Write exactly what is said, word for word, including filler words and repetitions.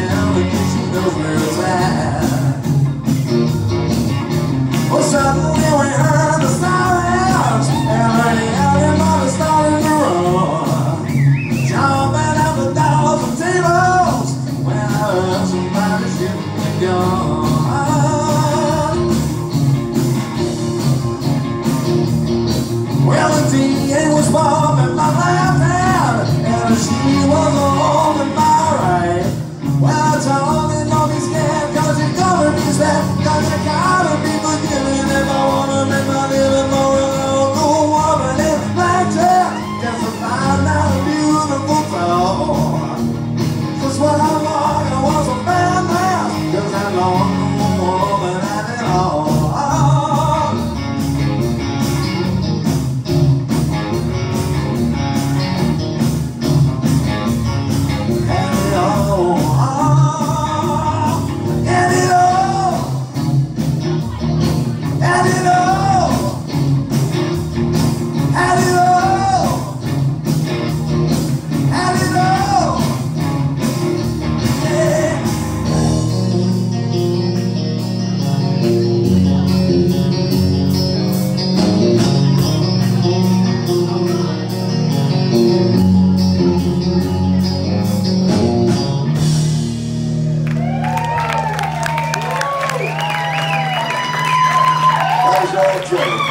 down because she knows where it's at. Well, suddenly we heard the sirens, and everybody started to run, jumping out the doors and tables when I heard somebody shooting a gun. Well, the D A was bomb in my left hand, and she was alone in my right. Well, I told him don't be scared, cause you're gonna be sad, cause you gotta be forgiven if I wanna make my living more than a good woman in blackjack, just to find out a beautiful thought. Cause what I wanted was a bad man, cause I long no woman at it all. That was all Joe.